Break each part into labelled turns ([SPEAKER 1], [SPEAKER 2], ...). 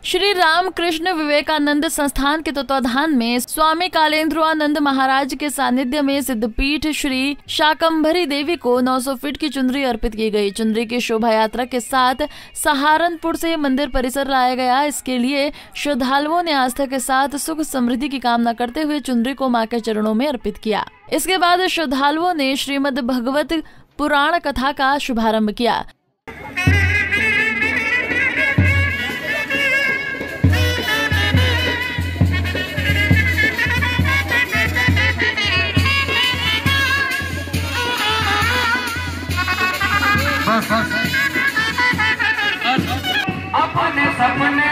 [SPEAKER 1] श्री रामकृष्ण विवेकानंद संस्थान के तत्वाधान में स्वामी कालेंद्रानंद महाराज के सानिध्य में सिद्धपीठ श्री शाकंभरी देवी को 900 फीट की चुनरी अर्पित की गई। चुनरी की शोभा यात्रा के साथ सहारनपुर से मंदिर परिसर लाया गया। इसके लिए श्रद्धालुओं ने आस्था के साथ सुख समृद्धि की कामना करते हुए चुनरी को मां के चरणों में अर्पित किया। इसके बाद श्रद्धालुओं ने श्रीमद् भगवत पुराण कथा का शुभारंभ किया।
[SPEAKER 2] अपने सपने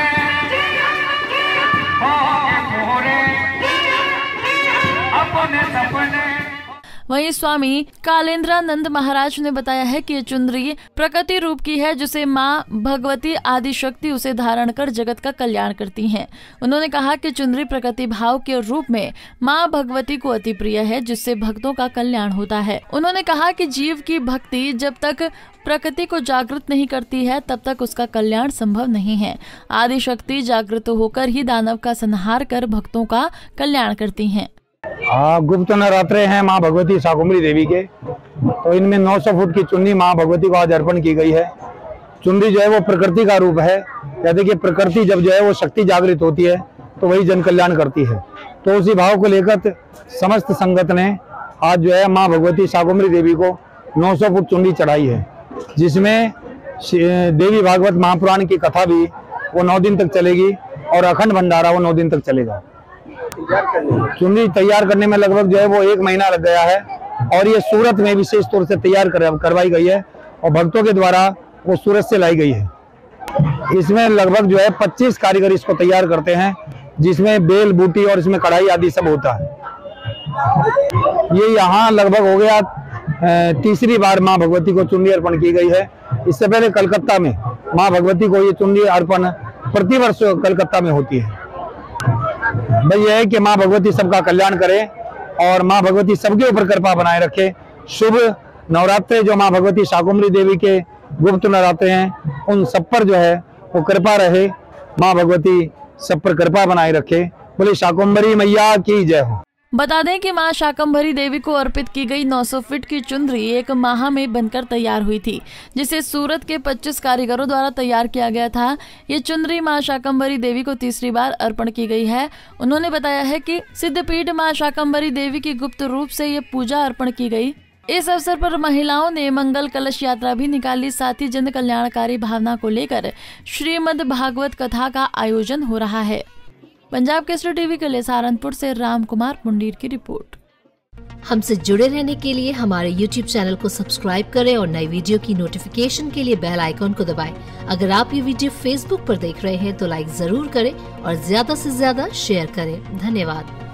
[SPEAKER 2] अपने सपने।
[SPEAKER 1] वहीं स्वामी कालेंद्रानंद महाराज ने बताया है कि ये चुनरी प्रकृति रूप की है, जिसे मां भगवती आदि शक्ति उसे धारण कर जगत का कल्याण करती हैं। उन्होंने कहा कि चुनरी प्रकृति भाव के रूप में मां भगवती को अति प्रिय है, जिससे भक्तों का कल्याण होता है। उन्होंने कहा कि जीव की भक्ति जब तक प्रकृति को जागृत नहीं करती है तब तक उसका कल्याण संभव नहीं है। आदि शक्ति जागृत होकर ही दानव का संहार कर भक्तों का कल्याण करती हैं।
[SPEAKER 3] गुप्त नवरात्रे हैं माँ भगवती शाकंभरी देवी के, तो इनमें 900 फुट की चुन्नी माँ भगवती को आज अर्पण की गई है। चुन्नी जो है वो प्रकृति का रूप है। कहते कि प्रकृति जब जो है वो शक्ति जागृत होती है तो वही जन कल्याण करती है। तो उसी भाव को लेकर समस्त संगत ने आज जो है माँ भगवती शाकंभरी देवी को 900 फुट चुन्नी चढ़ाई है, जिसमें देवी भागवत महापुराण की कथा भी वो 9 दिन तक चलेगी और अखंड भंडारा वो 9 दिन तक चलेगा। चुन्नी तैयार करने में लगभग जो है वो 1 महीना लग गया है और ये सूरत में विशेष तौर से तैयार करवाई गई है और भक्तों के द्वारा वो सूरत से लाई गई है। इसमें लगभग जो है 25 कारीगर इसको तैयार करते हैं, जिसमें बेल बूटी और इसमें कढ़ाई आदि सब होता है। ये यहाँ लगभग हो गया तीसरी बार माँ भगवती को चुन्नी अर्पण की गई है। इससे पहले कलकत्ता में माँ भगवती को ये चुन्नी अर्पण प्रतिवर्ष कलकत्ता में होती है। भाई यह है कि माँ भगवती सबका कल्याण करे और माँ भगवती सबके ऊपर कृपा बनाए रखे। शुभ नवरात्रे जो माँ भगवती शाकंभरी देवी के गुप्त नवरात्रे हैं, उन सब पर जो है वो कृपा रहे। माँ भगवती सब पर कृपा बनाए रखे। बोले शाकंभरी मैया की जय हो।
[SPEAKER 1] बता दें कि मां शाकंभरी देवी को अर्पित की गई 900 फीट की चुनरी 1 माह में बनकर तैयार हुई थी, जिसे सूरत के 25 कारीगरों द्वारा तैयार किया गया था। ये चुनरी मां शाकंभरी देवी को तीसरी बार अर्पण की गई है। उन्होंने बताया है कि सिद्धपीठ मां शाकंभरी देवी की गुप्त रूप से ये पूजा अर्पण की गई। इस अवसर पर महिलाओं ने मंगल कलश यात्रा भी निकाली। साथ ही जन कल्याणकारी भावना को लेकर श्रीमद् भागवत कथा का आयोजन हो रहा है। पंजाब केसरी टीवी के लिए सहारनपुर से राम कुमार मुंडीर की रिपोर्ट।
[SPEAKER 4] हमसे जुड़े रहने के लिए हमारे YouTube चैनल को सब्सक्राइब करें और नई वीडियो की नोटिफिकेशन के लिए बेल आइकॉन को दबाएं। अगर आप ये वीडियो Facebook पर देख रहे हैं तो लाइक जरूर करें और ज्यादा से ज्यादा शेयर करें। धन्यवाद।